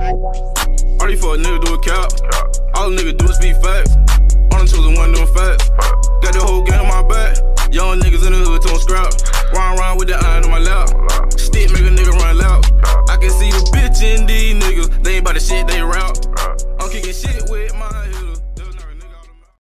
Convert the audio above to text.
All these fuck niggas do a cap. All the niggas do is speak facts. I'm the chosen one doing facts. Got the whole game on my back. Young niggas in the hood throwing scrap. Round with the iron on my lap. Stick make a nigga run loud. I can see the bitch in these niggas. They ain't about the shit they rap. I'm kicking shit with my